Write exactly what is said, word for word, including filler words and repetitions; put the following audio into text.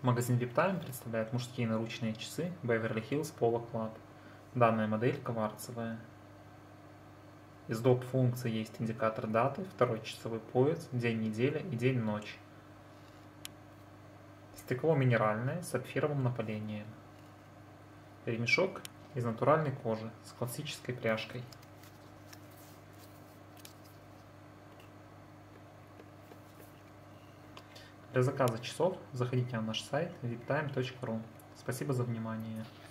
Магазин VIPTIME представляет мужские наручные часы Beverly Hills Polo Club. Данная модель кварцевая. Из доп. Функций есть индикатор даты, второй часовой пояс, день недели и день ночь. Стекло минеральное с сапфировым напылением. Ремешок из натуральной кожи с классической пряжкой. Для заказа часов заходите на наш сайт виптайм точка ру. Спасибо за внимание.